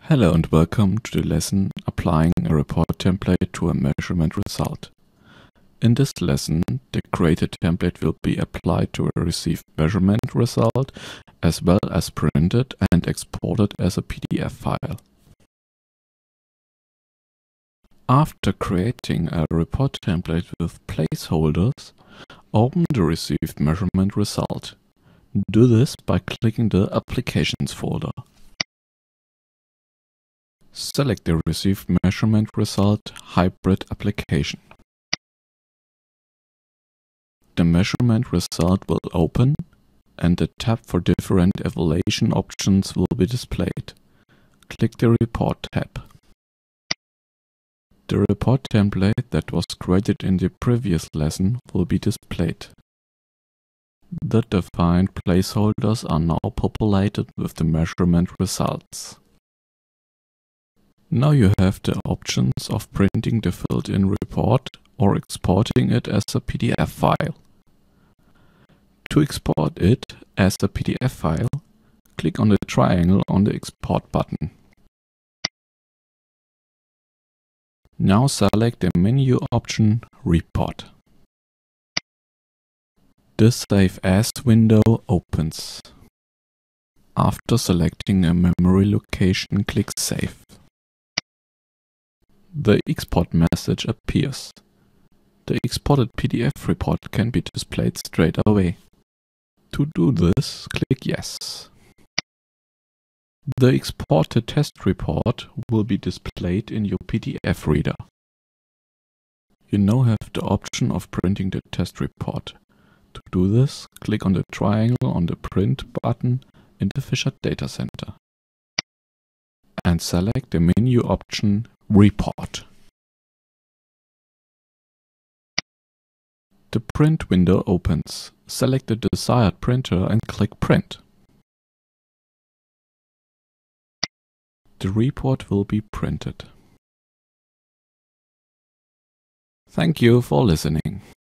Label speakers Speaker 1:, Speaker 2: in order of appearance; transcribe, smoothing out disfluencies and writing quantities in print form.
Speaker 1: Hello and welcome to the lesson Applying a Report Template to a Measurement Result. In this lesson, the created template will be applied to a received measurement result as well as printed and exported as a PDF file. After creating a report template with placeholders, open the received measurement result. Do this by clicking the Applications folder. Select the received measurement result hybrid application. The measurement result will open and the tab for different evaluation options will be displayed. Click the Report tab. The report template that was created in the previous lesson will be displayed. The defined placeholders are now populated with the measurement results. Now you have the options of printing the filled-in report or exporting it as a PDF file. To export it as a PDF file, click on the triangle on the Export button. Now select the menu option Report. The Save As window opens. After selecting a memory location, click Save. The export message appears. The exported PDF report can be displayed straight away. To do this, click Yes. The exported test report will be displayed in your PDF reader. You now have the option of printing the test report. To do this, click on the triangle on the Print button in the Fisher Data Center and select the menu option Report. The print window opens. Select the desired printer and click Print. The report will be printed. Thank you for listening.